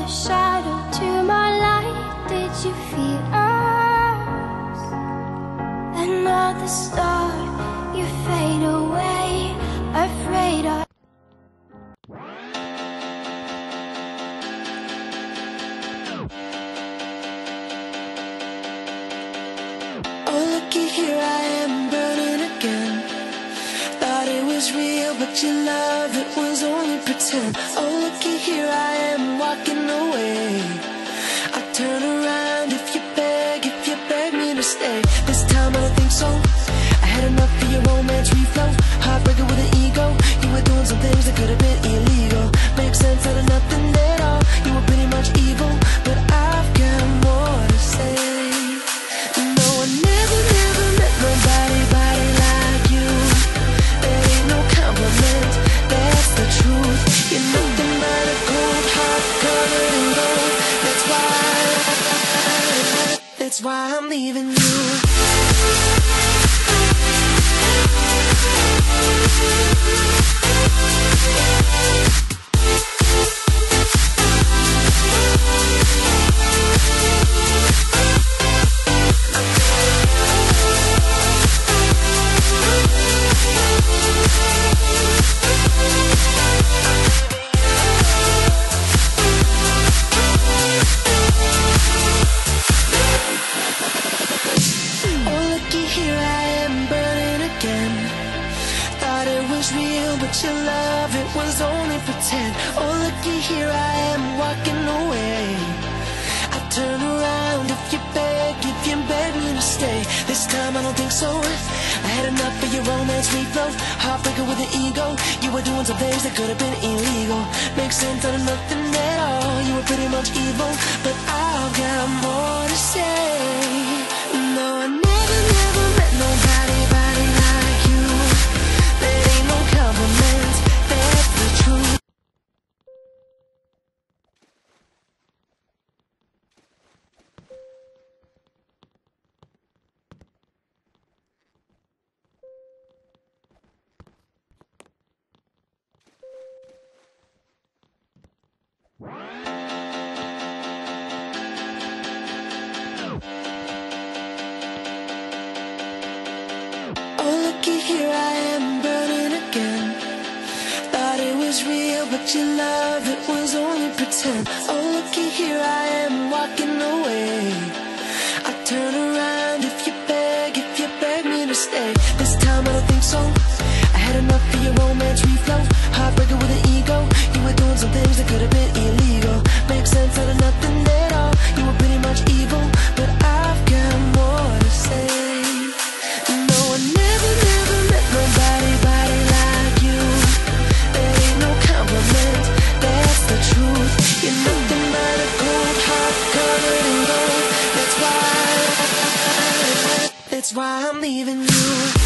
the shadow to my light. Did you feel us? Another star, you fade away, afraid of. Oh, looky here, I am burning again. Thought it was real, but your love, it was only pretend. Oh, looky here, I am walking away. I turn around if you beg me to stay. This time I don't think so. I had enough of your romance reflow. Heartbreaker with an ego. You were doing some things that could have been illegal. Makes sense out of nothing at all. You were pretty much evil, but I've got more to say. No, I never met nobody like you. There ain't no compliment, that's the truth. You're nothing but a cold heart covered in gold. That's why I'm leaving you. Your love, it was only pretend. Oh, looky here, I am walking away. I turn around if you beg me to stay. This time I don't think so. I had enough of your romance reflow. Heartbreaker with an ego. You were doing some things that could have been illegal. Makes sense out of nothing at all. You were pretty much evil, but I've got more to say. No, I never met nobody like you. There ain't no compliment, that's the truth. Oh, looky here, I am burning again. Thought it was real, but your love, it was only pretend. Oh, looky here, I am walking away. I turn around if you beg me to stay. This time I don't think so. I had enough of your romance reflow. Heartbreaker with an ego. You were doing some things that could have been illegal. Makes sense out of nothing at all. You were pretty much evil, but I've got more to say. No, I never met nobody like you. There ain't no compliment, that's the truth. You're nothing but a cold heart covered in gold. That's why I'm leaving you.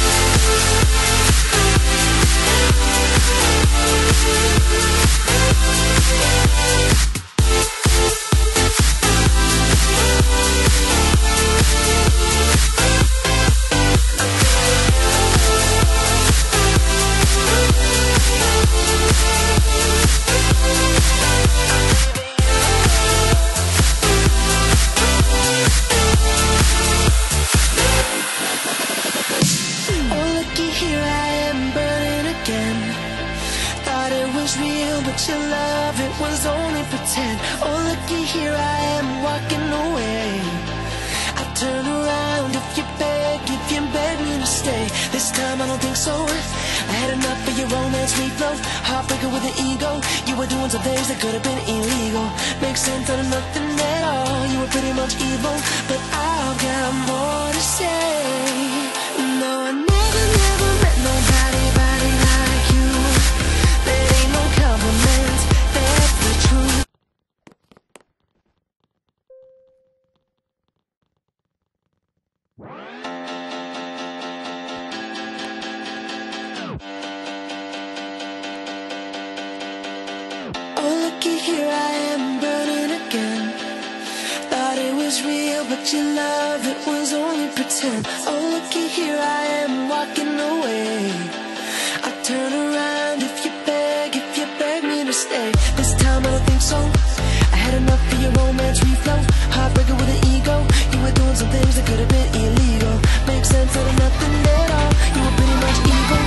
Your love, it was only pretend. Oh, looky here, I am walking away. I turn around if you beg me to stay. This time I don't think so. I had enough of your romance reflow. Heartbreaker with an ego. You were doing some things that could have been illegal. Makes sense out of nothing at all. You were pretty much evil, but I've got more to say. No, I never met nobody like you. There ain't no compliment, that's the truth. Oh, looky here, I am burning again. Thought it was real, but your love, it was only pretend. Oh, looky here, I am walking away. I turn around if you beg me to stay. This time time, I don't think so. I had enough of your romance reflow. Heartbreaker with an ego. You were doing some things that could have been illegal. Makes sense out of nothing at all. You were pretty much evil.